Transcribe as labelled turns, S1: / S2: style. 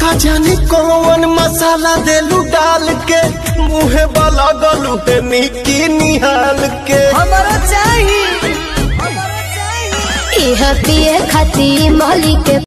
S1: का जानी कौन मसाला देलू डाल के मुहे वाला गलू है निकी निहाल के
S2: हमारा चाहिए
S3: पिए खाती मौली के